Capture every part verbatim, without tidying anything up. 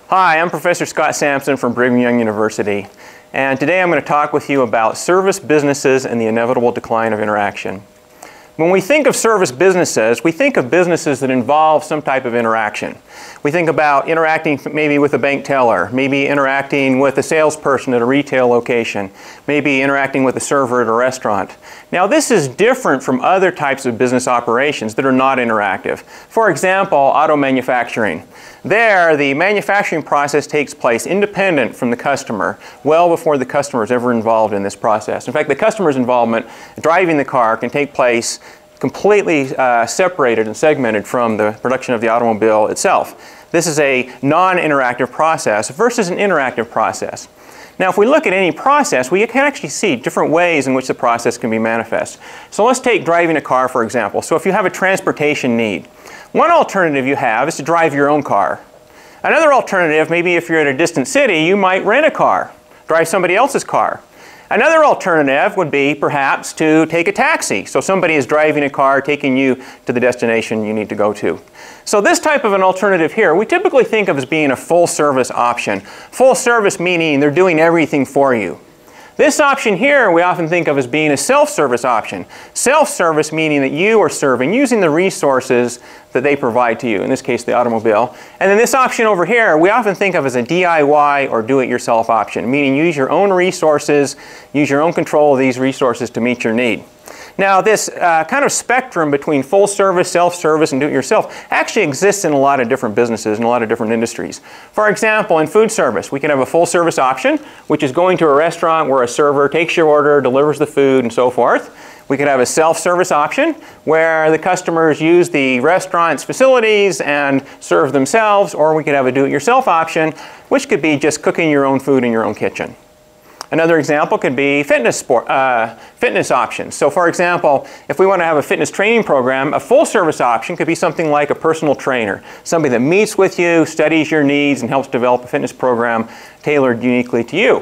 Hi, I'm Professor Scott Sampson from Brigham Young University, and today I'm going to talk with you about service businesses and the inevitable decline of interaction. When we think of service businesses, we think of businesses that involve some type of interaction. We think about interacting maybe with a bank teller, maybe interacting with a salesperson at a retail location, maybe interacting with a server at a restaurant. Now, this is different from other types of business operations that are not interactive. For example, auto manufacturing. There, the manufacturing process takes place independent from the customer, well before the customer is ever involved in this process. In fact, the customer's involvement driving the car can take place completely uh, separated and segmented from the production of the automobile itself. This is a non-interactive process versus an interactive process. Now, if we look at any process, we can actually see different ways in which the process can be manifest. So let's take driving a car, for example. So if you have a transportation need, one alternative you have is to drive your own car. Another alternative, maybe if you're in a distant city, you might rent a car, drive somebody else's car. Another alternative would be perhaps to take a taxi. So somebody is driving a car, taking you to the destination you need to go to. So this type of an alternative here, we typically think of as being a full service option. Full service meaning they're doing everything for you. This option here we often think of as being a self-service option. Self-service meaning that you are serving using the resources that they provide to you, in this case the automobile. And then this option over here we often think of as a D I Y or do-it-yourself option, meaning use your own resources, use your own control of these resources to meet your need. Now, this uh, kind of spectrum between full service, self-service, and do-it-yourself actually exists in a lot of different businesses and a lot of different industries. For example, in food service, we can have a full service option, which is going to a restaurant where a server takes your order, delivers the food, and so forth. We could have a self-service option where the customers use the restaurant's facilities and serve themselves, or we could have a do-it-yourself option, which could be just cooking your own food in your own kitchen. Another example could be fitness, sport, uh, fitness options. So for example, if we want to have a fitness training program, a full service option could be something like a personal trainer, somebody that meets with you, studies your needs, and helps develop a fitness program tailored uniquely to you.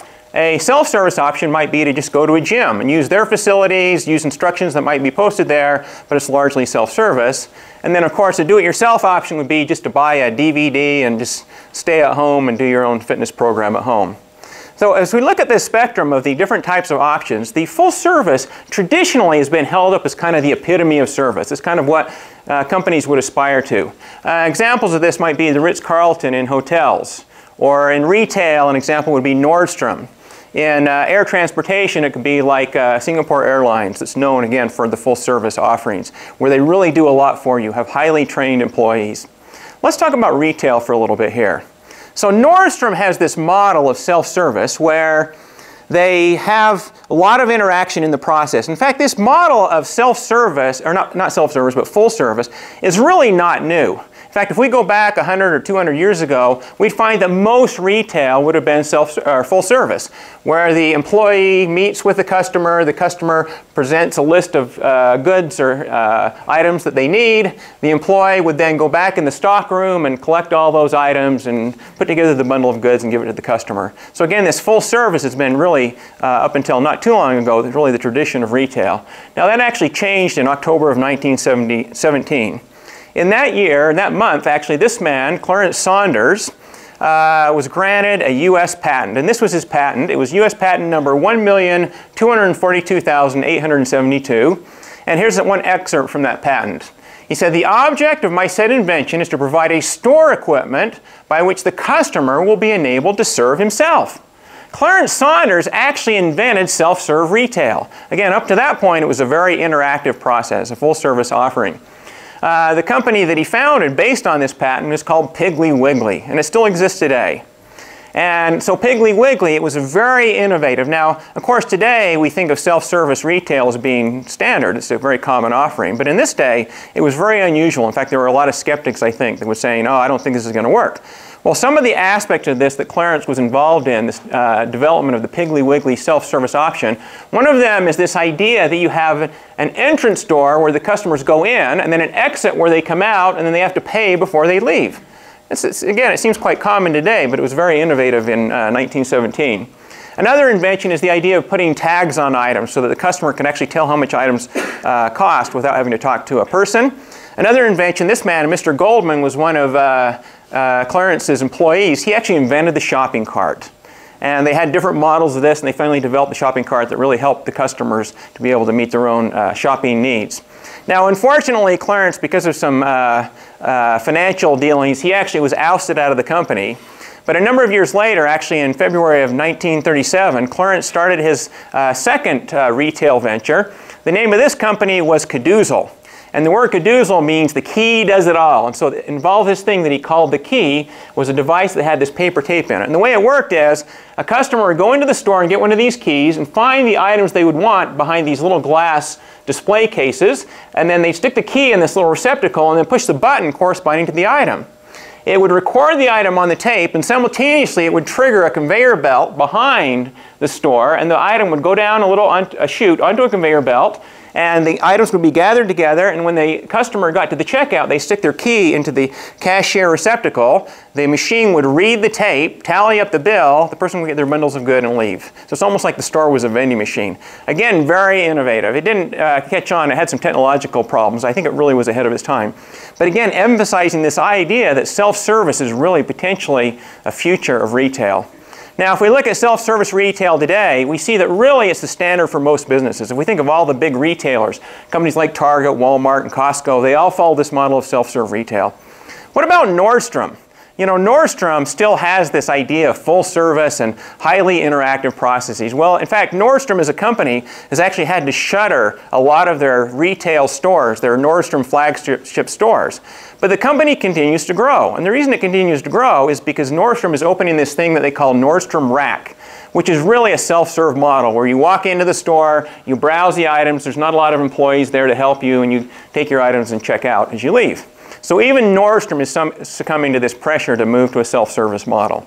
A self-service option might be to just go to a gym and use their facilities, use instructions that might be posted there, but it's largely self-service. And then of course a do-it-yourself option would be just to buy a D V D and just stay at home and do your own fitness program at home. So as we look at this spectrum of the different types of options, the full service traditionally has been held up as kind of the epitome of service. It's kind of what uh, companies would aspire to. Uh, examples of this might be the Ritz-Carlton in hotels, or in retail an example would be Nordstrom. In uh, air transportation, it could be like uh, Singapore Airlines, that's known again for the full service offerings, where they really do a lot for you, have highly trained employees. Let's talk about retail for a little bit here. So Nordstrom has this model of self-service where they have a lot of interaction in the process. In fact, this model of self-service, or not, not self-service, but full service, is really not new. In fact, if we go back one hundred or two hundred years ago, we'd find that most retail would have been self, or full service, where the employee meets with the customer, the customer presents a list of uh, goods or uh, items that they need. The employee would then go back in the stock room and collect all those items and put together the bundle of goods and give it to the customer. So again, this full service has been really, uh, up until not too long ago, really the tradition of retail. Now that actually changed in October of nineteen seventeen. In that year, in that month, actually, this man, Clarence Saunders, uh, was granted a U S patent. And this was his patent. It was U S patent number one million two hundred forty-two thousand eight hundred seventy-two. And here's one excerpt from that patent. He said, "The object of my said invention is to provide a store equipment by which the customer will be enabled to serve himself." Clarence Saunders actually invented self-serve retail. Again, up to that point, it was a very interactive process, a full-service offering. Uh, the company that he founded based on this patent is called Piggly Wiggly, and it still exists today. And so Piggly Wiggly, it was very innovative. Now, of course, today we think of self-service retail as being standard. It's a very common offering. But in this day, it was very unusual. In fact, there were a lot of skeptics, I think, that were saying, oh, I don't think this is going to work. Well, some of the aspects of this that Clarence was involved in, this uh, development of the Piggly Wiggly self-service option, one of them is this idea that you have an entrance door where the customers go in, and then an exit where they come out, and then they have to pay before they leave. It's, it's, again, it seems quite common today, but it was very innovative in uh, nineteen seventeen. Another invention is the idea of putting tags on items so that the customer can actually tell how much items uh, cost without having to talk to a person. Another invention, this man, Mister Goldman, was one of uh, uh, Clarence's employees, he actually invented the shopping cart. And they had different models of this, and they finally developed the shopping cart that really helped the customers to be able to meet their own uh, shopping needs. Now, unfortunately, Clarence, because of some uh, uh, financial dealings, he actually was ousted out of the company. But a number of years later, actually in February of nineteen thirty-seven, Clarence started his uh, second uh, retail venture. The name of this company was Cadoozle. And the word cadoozle means the key does it all. And so it involved this thing that he called the key was a device that had this paper tape in it. And the way it worked is a customer would go into the store and get one of these keys and find the items they would want behind these little glass display cases. And then they'd stick the key in this little receptacle and then push the button corresponding to the item. It would record the item on the tape, and simultaneously it would trigger a conveyor belt behind the store, and the item would go down a little on, a chute onto a conveyor belt, and the items would be gathered together, and when the customer got to the checkout, they stick their key into the cashier receptacle. The machine would read the tape, tally up the bill, the person would get their bundles of goods and leave. So it's almost like the store was a vending machine. Again, very innovative. It didn't uh, catch on. It had some technological problems. I think it really was ahead of its time. But again, emphasizing this idea that self-service is really potentially a future of retail. Now, if we look at self-service retail today, we see that really it's the standard for most businesses. If we think of all the big retailers, companies like Target, Walmart, and Costco, they all follow this model of self-serve retail. What about Nordstrom? You know, Nordstrom still has this idea of full service and highly interactive processes. Well, in fact, Nordstrom as a company has actually had to shutter a lot of their retail stores, their Nordstrom flagship stores. But the company continues to grow. And the reason it continues to grow is because Nordstrom is opening this thing that they call Nordstrom Rack, which is really a self-serve model where you walk into the store, you browse the items, there's not a lot of employees there to help you, and you take your items and check out as you leave. So even Nordstrom is some, succumbing to this pressure to move to a self-service model.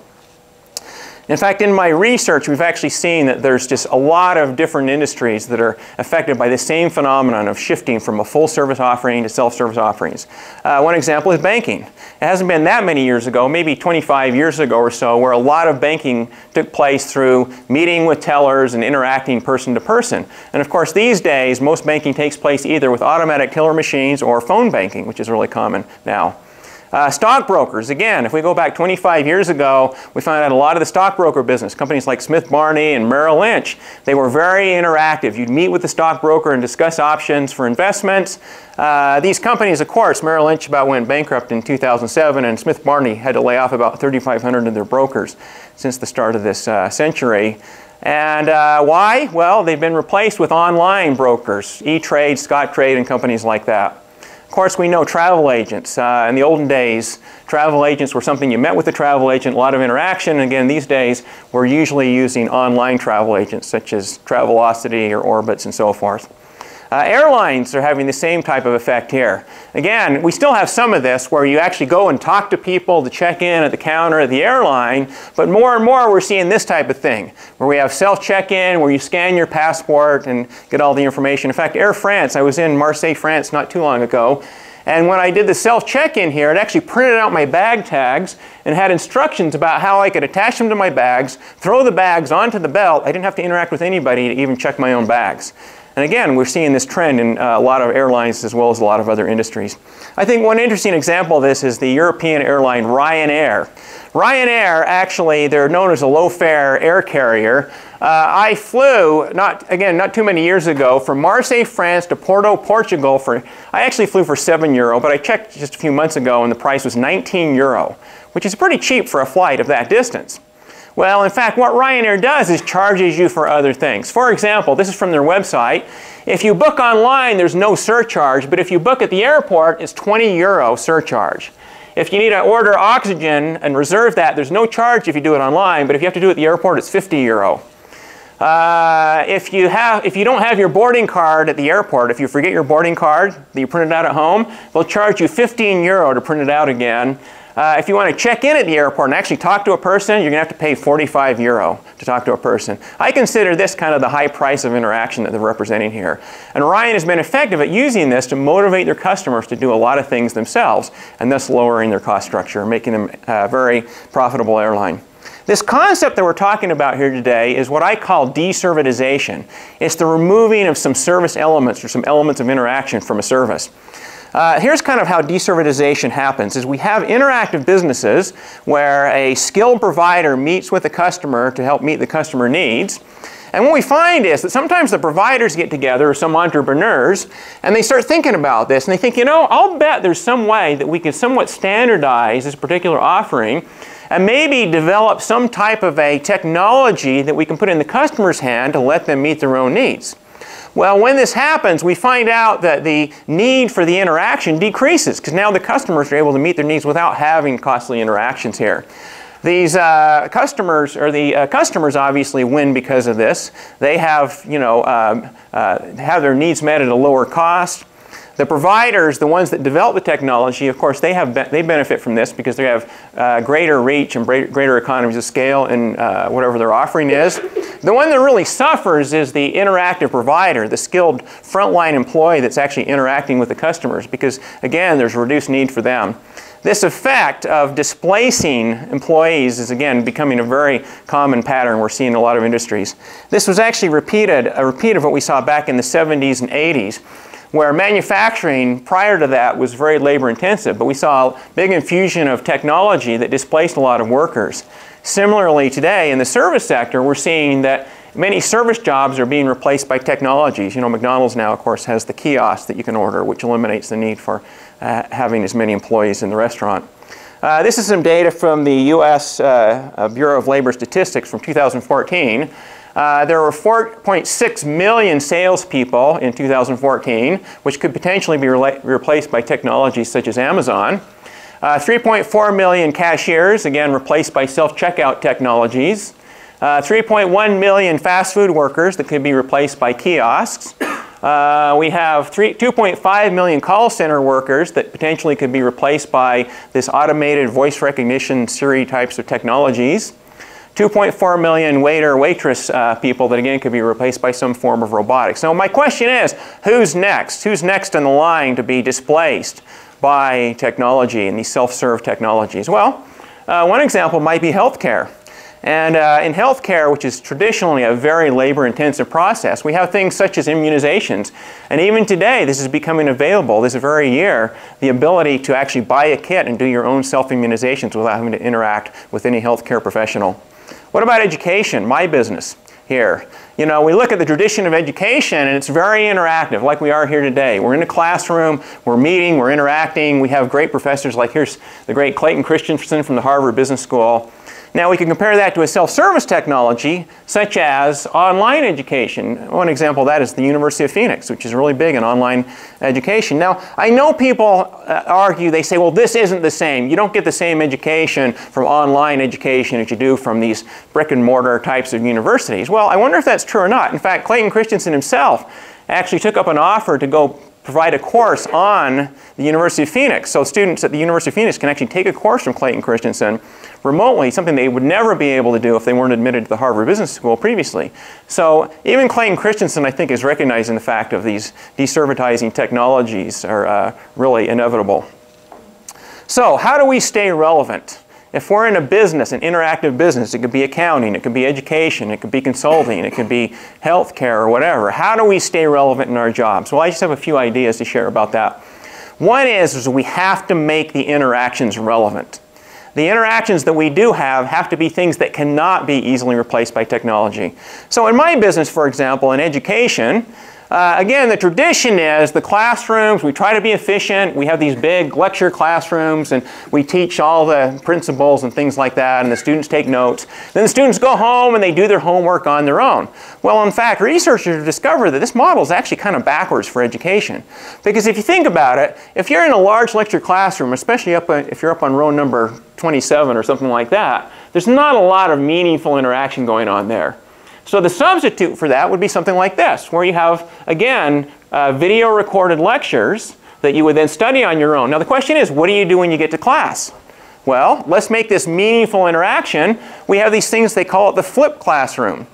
In fact, in my research, we've actually seen that there's just a lot of different industries that are affected by the same phenomenon of shifting from a full-service offering to self-service offerings. Uh, one example is banking. It hasn't been that many years ago, maybe twenty-five years ago or so, where a lot of banking took place through meeting with tellers and interacting person to person. And of course, these days, most banking takes place either with automatic teller machines or phone banking, which is really common now. Uh, stockbrokers, again, if we go back twenty-five years ago, we found out a lot of the stockbroker business, companies like Smith Barney and Merrill Lynch, they were very interactive. You'd meet with the stockbroker and discuss options for investments. Uh, these companies, of course, Merrill Lynch about went bankrupt in two thousand seven, and Smith Barney had to lay off about thirty-five hundred of their brokers since the start of this uh, century. And uh, why? Well, they've been replaced with online brokers, E-Trade, Scottrade, and companies like that. Of course, we know travel agents. Uh, in the olden days, travel agents were something you met with the travel agent, a lot of interaction. And again, these days, we're usually using online travel agents such as Travelocity or Orbitz and so forth. Uh, airlines are having the same type of effect here. Again, we still have some of this where you actually go and talk to people to check in at the counter at the airline, but more and more we're seeing this type of thing, where we have self-check-in, where you scan your passport and get all the information. In fact, Air France, I was in Marseille, France not too long ago, and when I did the self-check-in here, it actually printed out my bag tags and had instructions about how I could attach them to my bags, throw the bags onto the belt. I didn't have to interact with anybody to even check my own bags. And again, we're seeing this trend in uh, a lot of airlines as well as a lot of other industries. I think one interesting example of this is the European airline Ryanair. Ryanair, actually, they're known as a low-fare air carrier. Uh, I flew, not again, not too many years ago, from Marseille, France to Porto, Portugal for, I actually flew for seven euro, but I checked just a few months ago and the price was nineteen euro, which is pretty cheap for a flight of that distance. Well, in fact, what Ryanair does is charges you for other things. For example, this is from their website. If you book online, there's no surcharge, but if you book at the airport, it's twenty euro surcharge. If you need to order oxygen and reserve that, there's no charge if you do it online, but if you have to do it at the airport, it's fifty euro. Uh, if you have, if you don't have your boarding card at the airport, if you forget your boarding card that you printed out at home, they'll charge you fifteen euro to print it out again. Uh, if you want to check in at the airport and actually talk to a person, you're going to have to pay forty-five euro to talk to a person. I consider this kind of the high price of interaction that they're representing here. And Ryan has been effective at using this to motivate their customers to do a lot of things themselves, and thus lowering their cost structure, making them a very profitable airline. This concept that we're talking about here today is what I call deservitization. It's the removing of some service elements or some elements of interaction from a service. Uh, here's kind of how deservatization happens, is we have interactive businesses where a skilled provider meets with a customer to help meet the customer needs. And what we find is that sometimes the providers get together, or some entrepreneurs, and they start thinking about this, and they think, you know, I'll bet there's some way that we can somewhat standardize this particular offering and maybe develop some type of a technology that we can put in the customer's hand to let them meet their own needs. Well, when this happens, we find out that the need for the interaction decreases, because now the customers are able to meet their needs without having costly interactions here. These uh, customers, or the uh, customers obviously win because of this. They have, you know, um, uh, have their needs met at a lower cost. The providers, the ones that develop the technology, of course, they have be they benefit from this because they have uh, greater reach and greater economies of scale in uh, whatever their offering is. The one that really suffers is the interactive provider, the skilled frontline employee that's actually interacting with the customers, because again, there's a reduced need for them. This effect of displacing employees is again becoming a very common pattern we're seeing in a lot of industries. This was actually repeated, a repeat of what we saw back in the seventies and eighties, where manufacturing prior to that was very labor intensive, but we saw a big infusion of technology that displaced a lot of workers. Similarly today in the service sector, we're seeing that many service jobs are being replaced by technologies. You know, McDonald's now of course has the kiosk that you can order, which eliminates the need for uh, having as many employees in the restaurant. Uh, this is some data from the U S uh, Bureau of Labor Statistics from two thousand fourteen. Uh, there were four point six million salespeople in two thousand fourteen, which could potentially be re replaced by technologies such as Amazon. Uh, three point four million cashiers, again replaced by self-checkout technologies. Uh, three point one million fast food workers that could be replaced by kiosks. Uh, we have two point five million call center workers that potentially could be replaced by this automated voice recognition Siri types of technologies. two point four million waiter, waitress uh, people that again could be replaced by some form of robotics. So my question is, who's next? Who's next in the line to be displaced by technology and these self-serve technologies? Well, uh, one example might be healthcare. And uh, in healthcare, which is traditionally a very labor-intensive process, we have things such as immunizations. And even today, this is becoming available this very year, the ability to actually buy a kit and do your own self-immunizations without having to interact with any healthcare professional. What about education, my business here? You know, we look at the tradition of education and it's very interactive, like we are here today. We're in a classroom, we're meeting, we're interacting, we have great professors like here's the great Clayton Christensen from the Harvard Business School. Now we can compare that to a self-service technology such as online education. One example of that is the University of Phoenix, which is really big in online education. Now I know people uh, argue, they say, well, this isn't the same. You don't get the same education from online education as you do from these brick and mortar types of universities. Well, I wonder if that's true or not. In fact, Clayton Christensen himself actually took up an offer to go provide a course on the University of Phoenix. So students at the University of Phoenix can actually take a course from Clayton Christensen remotely, something they would never be able to do if they weren't admitted to the Harvard Business School previously. So even Clayton Christensen, I think, is recognizing the fact of these deservatizing technologies are uh, really inevitable. So how do we stay relevant? If we're in a business, an interactive business, it could be accounting, it could be education, it could be consulting, it could be healthcare or whatever. How do we stay relevant in our jobs? Well, I just have a few ideas to share about that. One is, is we have to make the interactions relevant. The interactions that we do have have to be things that cannot be easily replaced by technology. So in my business, for example, in education, Uh, again, the tradition is the classrooms, we try to be efficient, we have these big lecture classrooms and we teach all the principles and things like that and the students take notes. Then the students go home and they do their homework on their own. Well, in fact, researchers have discovered that this model is actually kind of backwards for education. Because if you think about it, if you're in a large lecture classroom, especially up on, if you're up on row number twenty-seven or something like that, there's not a lot of meaningful interaction going on there. So the substitute for that would be something like this, where you have, again, uh, video recorded lectures that you would then study on your own. Now the question is, what do you do when you get to class? Well, let's make this meaningful interaction. We have these things, they call it the flipped classroom,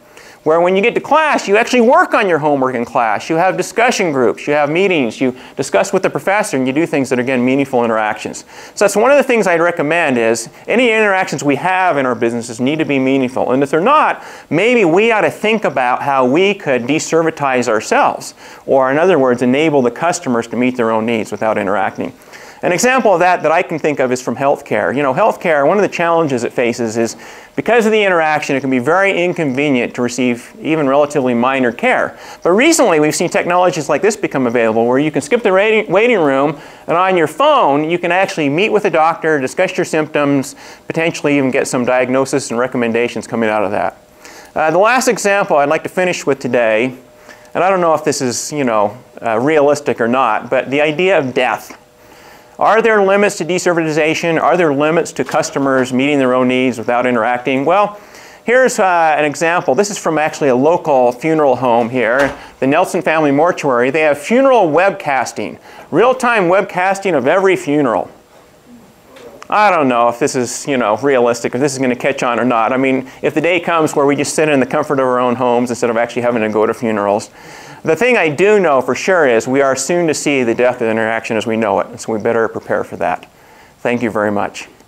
where when you get to class, you actually work on your homework in class. You have discussion groups, you have meetings, you discuss with the professor, and you do things that are, again, meaningful interactions. So that's one of the things I'd recommend is any interactions we have in our businesses need to be meaningful. And if they're not, maybe we ought to think about how we could deservatize ourselves, or in other words, enable the customers to meet their own needs without interacting. An example of that that I can think of is from healthcare. You know, healthcare, one of the challenges it faces is because of the interaction, it can be very inconvenient to receive even relatively minor care. But recently, we've seen technologies like this become available where you can skip the waiting room, and on your phone, you can actually meet with a doctor, discuss your symptoms, potentially even get some diagnosis and recommendations coming out of that. Uh, the last example I'd like to finish with today, and I don't know if this is, you know, uh, realistic or not, but the idea of death. Are there limits to deservatization? Are there limits to customers meeting their own needs without interacting? Well, here's uh, an example. This is from actually a local funeral home here, the Nelson Family Mortuary. They have funeral webcasting, real-time webcasting of every funeral. I don't know if this is, you know, realistic, if this is going to catch on or not. I mean, if the day comes where we just sit in the comfort of our own homes instead of actually having to go to funerals. The thing I do know for sure is we are soon to see the death of interaction as we know it, and so we better prepare for that. Thank you very much.